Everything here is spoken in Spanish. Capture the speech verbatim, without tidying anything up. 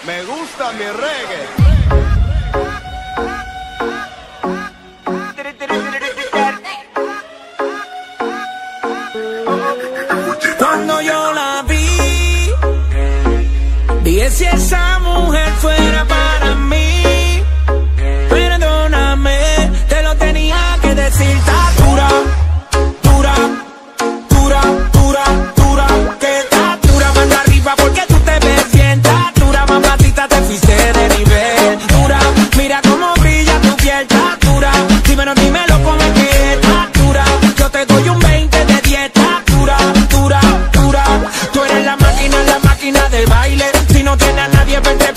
Me gusta mi reggae. Cuando yo la vi, dije si esa mujer fuera para mí, perdóname, te lo tenía que decir. Está dura, dura, dura, dura, dura, que está dura, manda arriba porque tú te ves bien. Está dura, mamacita, te fuiste de nivel. Dura, mira cómo brilla tu piel. Está dura, dímelo, dímelo cómo es que está dura. Yo te doy un veinte de dieta. Dura, dura, dura, tú eres la máquina, la máquina del baile. Si no tienes a nadie, vente